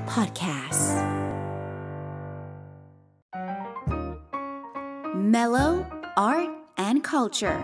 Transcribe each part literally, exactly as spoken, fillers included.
Podcast Mellow Art and Culture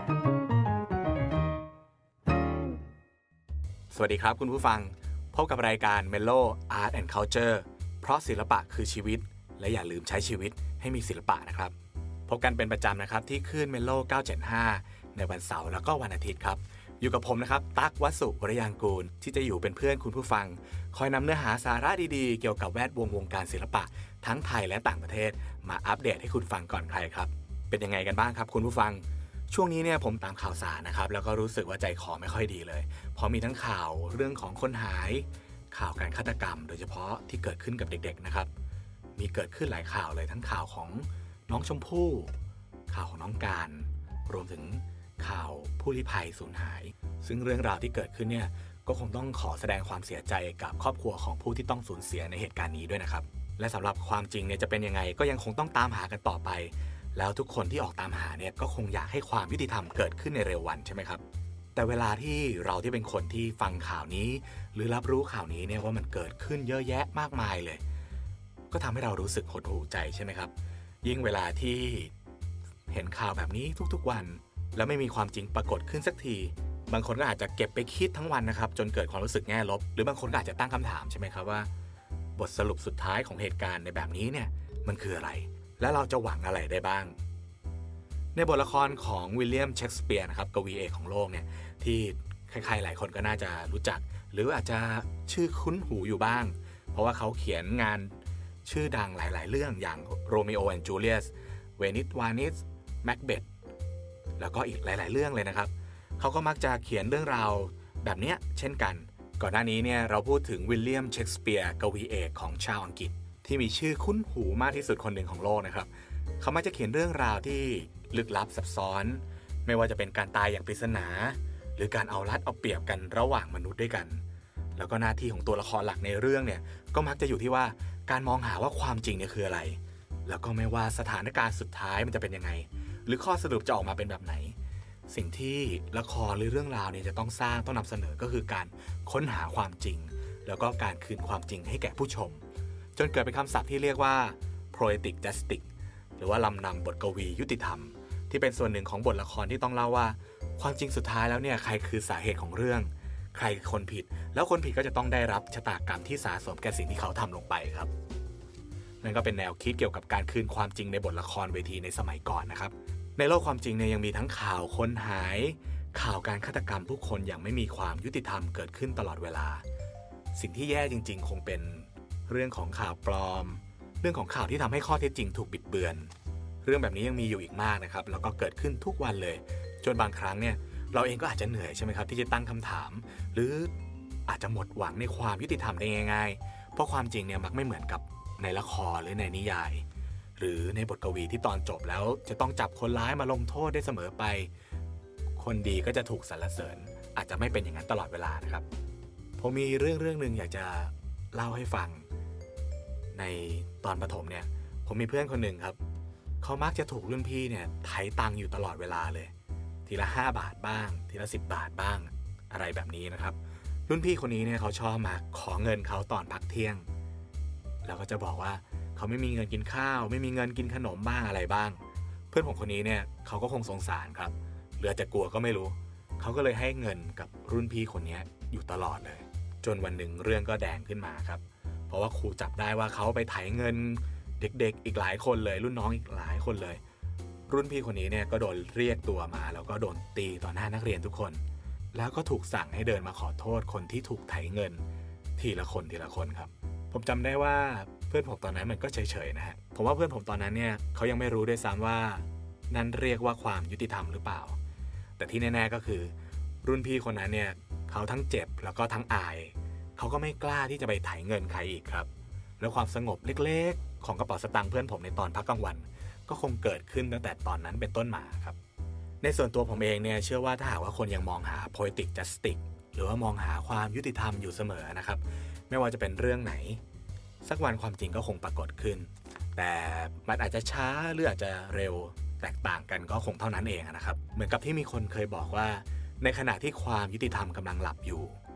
สวัสดีครับคุณผู้ฟังพบกับรายการ Mellow Art and Culture เพราะศิลปะคือชีวิตและอย่าลืมใช้ชีวิตให้มีศิลปะนะครับพบกันเป็นประจำนะครับที่คลื่น Mellow เก้าเจ็ดห้าในวันเสาร์แล้วก็วันอาทิตย์ครับอยู่กับผมนะครับตั๊กวสุวรยางกูลที่จะอยู่เป็นเพื่อนคุณผู้ฟังคอยนำเนื้อหาสาระดีๆเกี่ยวกับแวดวงวงการศิลปะทั้งไทยและต่างประเทศมาอัปเดตให้คุณฟังก่อนใครครับเป็นยังไงกันบ้างครับคุณผู้ฟังช่วงนี้เนี่ยผมตามข่าวสารนะครับแล้วก็รู้สึกว่าใจคอไม่ค่อยดีเลยเพราะมีทั้งข่าวเรื่องของคนหายข่าวการฆาตกรรมโดยเฉพาะที่เกิดขึ้นกับเด็กๆนะครับมีเกิดขึ้นหลายข่าวเลยทั้งข่าวของน้องชมพู่ข่าวของน้องการรวมถึงข่าวผู้ลี้ภัยสูญหายซึ่งเรื่องราวที่เกิดขึ้นเนี่ยก็คงต้องขอแสดงความเสียใจกับครอบครัวของผู้ที่ต้องสูญเสียในเหตุการณ์นี้ด้วยนะครับและสำหรับความจริงเนี่ยจะเป็นยังไงก็ยังคงต้องตามหากันต่อไปแล้วทุกคนที่ออกตามหาเนี่ยก็คงอยากให้ความยุติธรรมเกิดขึ้นในเร็ววันใช่ไหมครับแต่เวลาที่เราที่เป็นคนที่ฟังข่าวนี้หรือรับรู้ข่าวนี้เนี่ยว่ามันเกิดขึ้นเยอะแยะมากมายเลยก็ทำให้เรารู้สึกหดหู่ใจใช่ไหมครับยิ่งเวลาที่เห็นข่าวแบบนี้ทุกๆวันแล้วไม่มีความจริงปรากฏขึ้นสักทีบางคนก็อาจจะเก็บไปคิดทั้งวันนะครับจนเกิดความรู้สึกแง่ลบหรือบางคนก็อาจจะตั้งคำถามใช่ไหมครับว่าบทสรุปสุดท้ายของเหตุการณ์ในแบบนี้เนี่ยมันคืออะไรและเราจะหวังอะไรได้บ้างในบทละครของวิลเลียมเชกสเปียร์นะครับกวีเอกของโลกเนี่ยที่ใครๆหลายคนก็น่าจะรู้จักหรืออาจจะชื่อคุ้นหูอยู่บ้างเพราะว่าเขาเขียนงานชื่อดังหลายๆเรื่องอย่างโรมิโอแอนด์จูเลียสเวนิสวานิสแมคเบธแล้วก็อีกหลายๆเรื่องเลยนะครับเขาก็มักจะเขียนเรื่องราวแบบนี้เช่นกันก่อนหน้านี้เนี่ยเราพูดถึงวิลเลียมเชกสเปียร์กวีเอกของชาวอังกฤษที่มีชื่อคุ้นหูมากที่สุดคนหนึ่งของโลกนะครับเขามักจะเขียนเรื่องราวที่ลึกลับซับซ้อนไม่ว่าจะเป็นการตายอย่างปริศนาหรือการเอารัดเอาเปรียบกันระหว่างมนุษย์ด้วยกันแล้วก็หน้าที่ของตัวละครหลักในเรื่องเนี่ยก็มักจะอยู่ที่ว่าการมองหาว่าความจริงเนี่ยคืออะไรแล้วก็ไม่ว่าสถานการณ์สุดท้ายมันจะเป็นยังไงหรือข้อสรุปจะออกมาเป็นแบบไหนสิ่งที่ละครหรือเรื่องราวเนี่ยจะต้องสร้างต้องนำเสนอก็คือการค้นหาความจริงแล้วก็การคืนความจริงให้แก่ผู้ชมจนเกิดเป็นคำศัพท์ที่เรียกว่า poetic justice หรือว่าลำนำบทกวียุติธรรมที่เป็นส่วนหนึ่งของบทละครที่ต้องเล่าว่าความจริงสุดท้ายแล้วเนี่ยใครคือสาเหตุของเรื่องใครคือคนผิดแล้วคนผิดก็จะต้องได้รับชะตากรรมที่สาสมแก่สิ่งที่เขาทำลงไปครับนั่นก็เป็นแนวคิดเกี่ยวกับการคืนความจริงในบทละครเวทีในสมัยก่อนนะครับในโลกความจริงเนี่ยยังมีทั้งข่าวคนหายข่าวการฆาตกรรมผู้คนอย่างไม่มีความยุติธรรมเกิดขึ้นตลอดเวลาสิ่งที่แย่จริงๆคงเป็นเรื่องของข่าวปลอมเรื่องของข่าวที่ทำให้ข้อเท็จจริงถูกบิดเบือนเรื่องแบบนี้ยังมีอยู่อีกมากนะครับแล้วก็เกิดขึ้นทุกวันเลยจนบางครั้งเนี่ยเราเองก็อาจจะเหนื่อยใช่ไหมครับที่จะตั้งคำถามหรืออาจจะหมดหวังในความยุติธรรมได้ง่ายๆเพราะความจริงเนี่ยมักไม่เหมือนกับในละครหรือในนิยายหรือในบทกวีที่ตอนจบแล้วจะต้องจับคนร้ายมาลงโทษได้เสมอไปคนดีก็จะถูกสรรเสริญอาจจะไม่เป็นอย่างนั้นตลอดเวลานะครับผมมีเรื่องเรื่องนึงอยากจะเล่าให้ฟังในตอนประถมเนี่ยผมมีเพื่อนคนหนึ่งครับเขามักจะถูกรุ่นพี่เนี่ยไถตังค์อยู่ตลอดเวลาเลยทีละห้าบาทบ้างทีละสิบบาทบ้างอะไรแบบนี้นะครับรุ่นพี่คนนี้เนี่ยเขาชอบมาขอเงินเขาตอนพักเที่ยงแล้วก็จะบอกว่าเขาไม่มีเงินกินข้าวไม่มีเงินกินขนมบ้างอะไรบ้างเพื่อนผมคนนี้เนี่ยเขาก็คงสงสารครับหรืออาจจะกลัวก็ไม่รู้เขาก็เลยให้เงินกับรุ่นพี่คนนี้อยู่ตลอดเลยจนวันหนึ่งเรื่องก็แดงขึ้นมาครับเพราะว่าครูจับได้ว่าเขาไปไถเงินเด็กๆอีกหลายคนเลยรุ่นน้องอีกหลายคนเลยรุ่นพี่คนนี้เนี่ยก็โดนเรียกตัวมาแล้วก็โดนตีต่อหน้านักเรียนทุกคนแล้วก็ถูกสั่งให้เดินมาขอโทษคนที่ถูกไถเงินทีละคนทีละคนครับผมจำได้ว่าเพื่อนผมตอนนั้นมันก็เฉยๆนะฮะผมว่าเพื่อนผมตอนนั้นเนี่ยเขายังไม่รู้ด้วยซ้ำว่านั่นเรียกว่าความยุติธรรมหรือเปล่าแต่ที่แน่ๆก็คือรุ่นพี่คนนั้นเนี่ยเขาทั้งเจ็บแล้วก็ทั้งอายเขาก็ไม่กล้าที่จะไปไถเงินใครอีกครับแล้วความสงบเล็กๆของกระเป๋าสตางค์เพื่อนผมในตอนพักกลางวันก็คงเกิดขึ้นตั้งแต่ตอนนั้นเป็นต้นมาครับในส่วนตัวผมเองเนี่ยเชื่อว่าถ้าหากว่าคนยังมองหา poetic justice หรือว่ามองหาความยุติธรรมอยู่เสมอนะครับไม่ว่าจะเป็นเรื่องไหนสักวันความจริงก็คงปรากฏขึ้นแต่มันอาจจะช้าหรืออาจจะเร็วแตกต่างกันก็คงเท่านั้นเองนะครับเหมือนกับที่มีคนเคยบอกว่าในขณะที่ความยุติธรรมกำลังหลับอยู่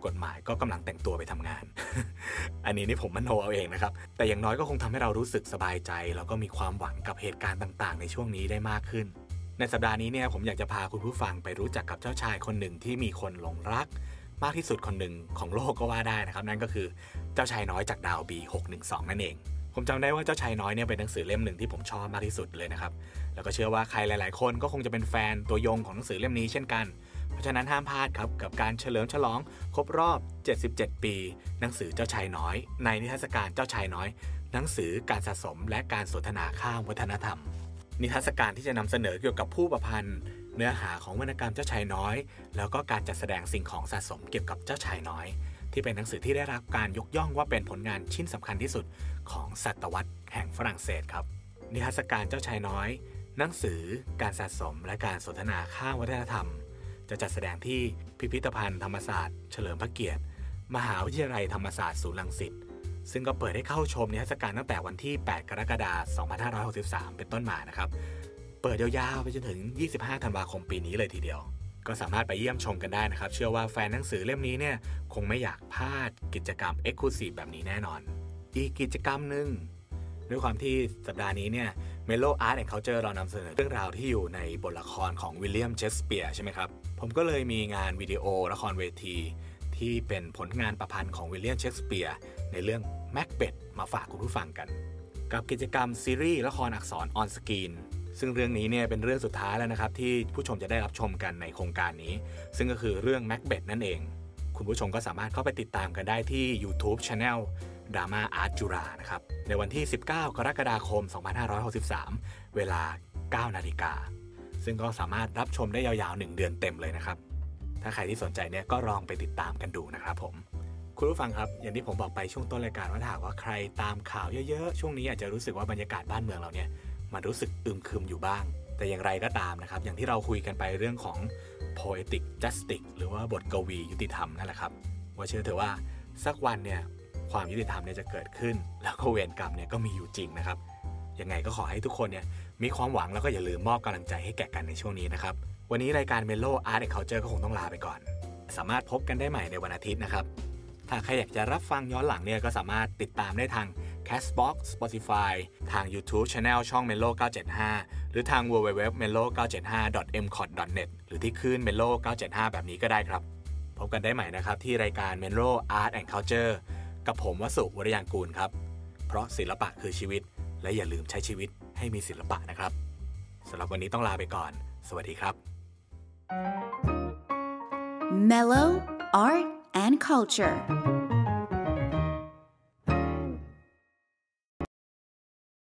กฎหมายก็กำลังแต่งตัวไปทำงาน อันนี้นี่ผมมโนเอาเองนะครับแต่อย่างน้อยก็คงทำให้เรารู้สึกสบายใจแล้วก็มีความหวังกับเหตุการณ์ต่างๆในช่วงนี้ได้มากขึ้นในสัปดาห์นี้เนี่ยผมอยากจะพาคุณผู้ฟังไปรู้จักกับเจ้าชายคนหนึ่งที่มีคนหลงรักมากที่สุดคนหนึ่งของโลกก็ว่าได้นะครับนั่นก็คือเจ้าชายน้อยจากดาว บี หกหนึ่งสอง นั่นเองผมจำได้ว่าเจ้าชายน้อยเนี่ยเป็นหนังสือเล่มหนึ่งที่ผมชอบมากที่สุดเลยนะครับแล้วก็เชื่อว่าใครหลายๆคนก็คงจะเป็นแฟนตัวยงของหนังสือเล่มนี้เช่นกันเพราะฉะนั้นห้ามพลาดครับกับการเฉลิมฉลองครบรอบเจ็ดสิบเจ็ดปีหนังสือเจ้าชายน้อยในนิทรรศการเจ้าชายน้อยหนังสือการสะสมและการสนทนาข้ามวัฒนธรรมนิทรรศการที่จะนำเสนอเกี่ยวกับผู้ประพันธ์เนื้อหาของวรรณกรรมเจ้าชายน้อยแล้วก็การจัดแสดงสิ่งของสะสมเกี่ยวกับเจ้าชายน้อยที่เป็นหนังสือที่ได้รับการยกย่องว่าเป็นผลงานชิ้นสำคัญที่สุดของศตวรรษแห่งฝรั่งเศสครับนิทรรศการเจ้าชายน้อยหนังสือการสะสมและการสนทนาข้ามวัฒนธรรมจะจัดแสดงที่พิพิธภัณฑ์ธรรมศาสตร์เฉลิมพระเกียรติมหาวิทยาลัยธรรมศาสตร์ศูนย์รังสิตซึ่งก็เปิดให้เข้าชมนิทรรศการตั้งแต่วันที่แปดกรกฎาคมสองพันห้าร้อยหกสิบสามเป็นต้นมานะครับเปิดยาวๆไปจนถึงยี่สิบห้าธันวาคมปีนี้เลยทีเดียวก็สามารถไปเยี่ยมชมกันได้นะครับเชื่อว่าแฟนหนังสือเล่มนี้เนี่ยคงไม่อยากพลาดกิจกรรม Exclusive แบบนี้แน่นอนอีกกิจกรรมหนึ่งด้วยความที่สัปดาห์นี้เนี่ย Mello Art and Culture เรานำเสนอเรื่องราวที่อยู่ในบทละครของวิลเลียมเชกสเปียร์ใช่ไหมครับผมก็เลยมีงานวิดีโอละครเวทีที่เป็นผลงานประพันธ์ของวิลเลียมเชกสเปียร์ในเรื่อง Macbeth มาฝากคุณผู้ฟังกันกับกิจกรรมซีรีส์ละครอักษรออนสกรีนซึ่งเรื่องนี้เนี่ยเป็นเรื่องสุดท้ายแล้วนะครับที่ผู้ชมจะได้รับชมกันในโครงการนี้ซึ่งก็คือเรื่อง Macbeth นั่นเองคุณผู้ชมก็สามารถเข้าไปติดตามกันได้ที่ YouTube Channel Drama Art จุฬานะครับในวันที่สิบเก้ากรกฎาคมสองพันห้าร้อยหกสิบสามเวลา เก้านาฬิกาซึ่งก็สามารถรับชมได้ยาวๆหนึ่งเดือนเต็มเลยนะครับถ้าใครที่สนใจเนี่ยก็ลองไปติดตามกันดูนะครับผมคุณผู้ฟังครับอย่างที่ผมบอกไปช่วงต้นรายการว่าถ้าหากว่าใครตามข่าวเยอะๆช่วงนี้อาจจะรู้สึกว่าบรรยากาศบ้านเมืองเราเนี่ยมันรู้สึกอึมครึมอยู่บ้างแต่อย่างไรก็ตามนะครับอย่างที่เราคุยกันไปเรื่องของ poetic justice หรือว่าบทกวียุติธรรมนั่นแหละครับว่าเชื่อเถอะว่าสักวันเนี่ยความยุติธรรมเนี่ยจะเกิดขึ้นแล้วก็เวรกรรมเนี่ยก็มีอยู่จริงนะครับยังไงก็ขอให้ทุกคนเนี่ยมีความหวังแล้วก็อย่าลืมมอบกำลังใจให้แก่กันในช่วงนี้นะครับวันนี้รายการ Mello Art and Culture ก็คงต้องลาไปก่อนสามารถพบกันได้ใหม่ในวันอาทิตย์นะครับถ้าใครอยากจะรับฟังย้อนหลังเนี่ยก็สามารถติดตามได้ทาง Castbox Spotify ทาง YouTube Channel ช่อง Mello เก้าเจ็ดห้าหรือทาง ดับเบิลยู ดับเบิลยู ดับเบิลยู ดอท เมลโล เก้าเจ็ดห้า ดอท เอ็ม คอท ดอท เน็ต หรือที่คลื่น Mello เก้าเจ็ดห้าแบบนี้ก็ได้ครับพบกันได้ใหม่นะครับที่รายการ Mello Art and Culture กับผมวสุวรยางกูลครับเพราะศิลปะคือชีวิตและอย่าลืมใช้ชีวิตให้มีศิลปะนะครับสำหรับวันนี้ต้องลาไปก่อนสวัสดีครับ Mello Art and Culture